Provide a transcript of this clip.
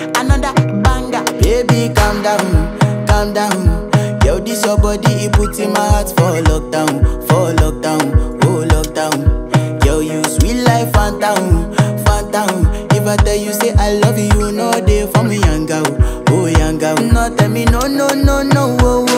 another banger. Baby, calm down. Yo, this your body, it puts in my heart for lockdown, oh lockdown. Yo, you sweet life, phantom, phantom. If I tell you say I love you, you know they for me young girl, oh young girl. No tell me no, oh.